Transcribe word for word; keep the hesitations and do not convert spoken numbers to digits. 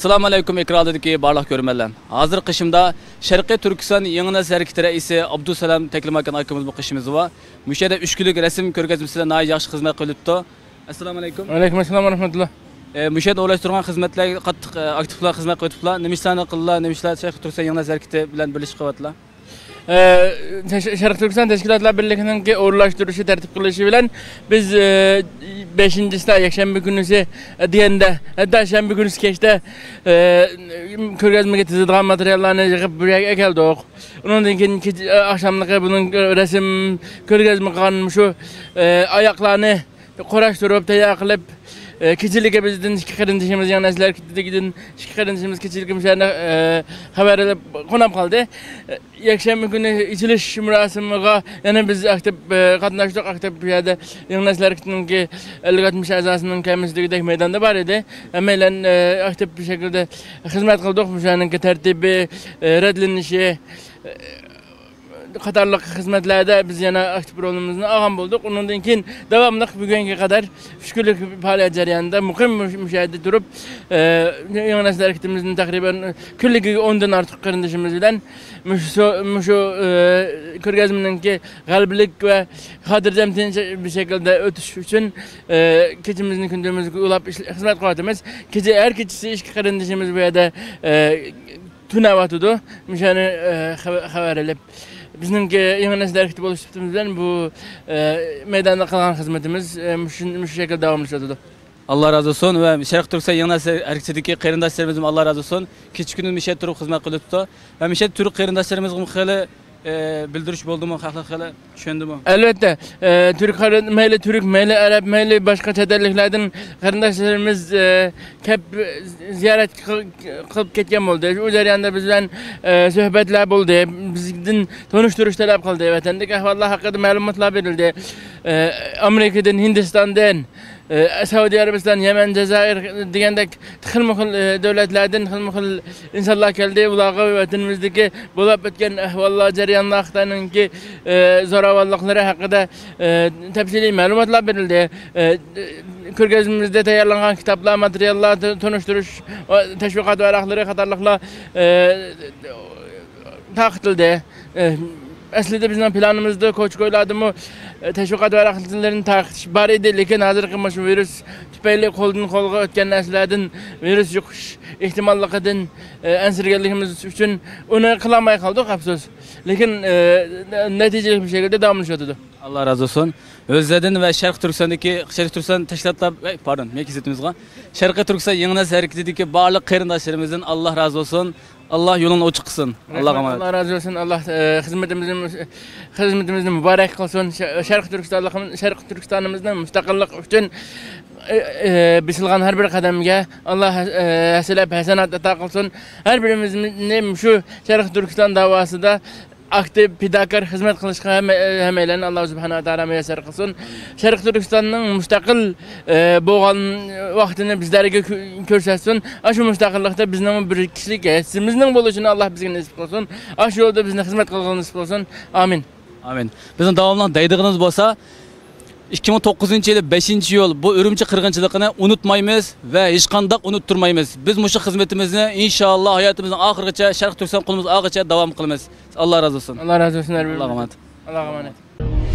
Assalamu alaykum ekranidagi barliq ko'rmanlar. Hozir qishimda Sharqiy Turkiston yangi nesil harakati raisi Abdusalam Taklimakan akamiz bu qishimiz va mushada uch kunlik rasm ko'rgazmasida nay yaxshi xizmat qilibdi. Assalomu alaykum. Va alaykum assalom va rahmatulloh. Mushada o'ylashtirgan xizmatlarga qattiq aktivlar xizmat qilibdilar. Nima ishlarni qildilar, nima ishlar Sharqiy Turkiston yangi nesil harakati bilan birlashib qilyaptilar. Sharqiy Turkiston Tashkilotlar Birligining o'rlashtirishi tartib qilishi bilan biz beshinchisi yakshanba kunisi deganda dashanba kunisi kechda ko'rgazmaga tizilgan materiallarni yig'ib bu yerga keldik. Undan keyin akşamlıqqa buning rasm ko'rgazma qilgan shu oyoqlarni qorashtirib, tayyor qilib keçilikə bizdən iki qarindişimiz, yəni nəslər kitlədən iki qarindişimiz keçilikə müşahidə xəbər edib qonaq qaldı. Yakşənbə günü içiliş mürasimiga yəni biz aktiv qatnaşdıq, aktiv bu yerdə yəni nəslər kitlənin ki ellik altmış əzasının kəmizligidək meydanda var idi. Əməllə aktiv bir şəkildə xidmət qıldıq, müşahidənin ki tərtibi, rədlənişi qatarlıq xizmətlərdə biz yana aktiv rolumuzu alğan bolduq. Ondan keyin davamlıq bugünkü kadar şükürlük fəaliyyət cərəyanında muqim müşahidə durub yangi nəsil hərəkətimizin təqribən küllüğü ondan artıq qarindişimiz bilan şu ko'rgazmaning ki qalblik və xatircəmtin bir şəkildə ötüş üçün keçimizin gündüzümüzü ulab xizmət qılatımız. Gece hər keçisi iki qarindişimiz bu yerdə tünavatıdı. Müşahidəni xəbər edib bizning yangi nesil hareketi bo'lishimiz bilan bu maydonda qilgan xizmatimiz shu shaklda davom etadi. Allah razı olsun ve Sharqiy Turkiston yangi nesil hareketidagi qarindoshlarimiz Allah razı olsun. Kecha kuni mishat turib xizmat qilibdi va mishat turib qarindoshlarimizga xili bildiriş oldu mu, xalq xili tushundi mi? Elbette. Türk meyli Türk, meyli Arap, meyli başka çetelliklerden kardeşlerimiz hep ziyaret kılıp ketken oldu. O jarayonda bizden söhbetler oldu. Bizden tanıştırış talep kıldı. Vatandaş ahvallar hakkında malumatlar verildi. Amerika'dan, Hindistan'dan, Saudi Arabistan, Yemen, Cezayir degandek xilma-xil devletlerden xilma-xil insanlar geldi. Ularga vatanimizdeki bo'lib o'tgan ahvollar jarayonlar haqidagi zo'ravonliklar haqida tafsiliy ma'lumotlar berildi. Ko'rgazmamizda tayyorlangan kitoblar, materiallar, tanıştırış, tashviqot varaqlari qatorliqlar taqdirldi. Aslida bizning planimizda ko'ch qo'yladimi tashviqot varaqlarini taqish bor edi, lekin hozirgi shu virus tufayli qo'ldan qo'lga o'tgan narsalardan virus yuqish ehtimolligidan ansirganligimiz uchun uni qilmay qoldik, afsus. Lekin natijali bir şekilde davom etadi. Allah razı olsun. Özledin ve Sharqiy Turkistondagi Sharqiy Turkiston tashkilotlar, pardon, mekizetimizga Sharqiy Turkiston yangi nesil hareketidagi barliq qarindoshlarimizdan Allah razı olsun. Allah yolunu açık kılsın. Allah'a emanet. Allah razı olsun. Allah hizmetimizin hizmetimizin mübarek kılsın. Sharqiy Turkiston'ın Sharqiy Turkiston'ımızın müstakillik üçün bisilgan her bir kademge Allah hasilep hasenat ata kılsın. Her birimizin şu Sharqiy Turkiston davasında aktif fidakar hizmet kılışqa hemeyle Allah subhanahu wa ta'ala müyesser kılsın. Sharqiy Turkiston'ın müstakil boğan vaktini bizlerge körsetsin. Aşı müstakillikte bizden bir kişilik hessimizin buluşunu Allah bizge nasip kılsın. Aşı yolda bizden hizmet kılgın nasip olsun. Amin. Amin. Bizim davamlı daydığınız bolsa ikki ming to'qqizinchi yılı beshinchi yıl bu Ürümçi qirg'inchiligini unutmaymiz ve hech qanday unutturmaymiz. Biz bu xizmatimizni inşallah hayatımızın ahirigacha Sharqiy Turkiston qulimiz ağacha davom qilamiz. Allah razı olsun. Allah razı olsun. Allah'a emanet. Allah'a emanet.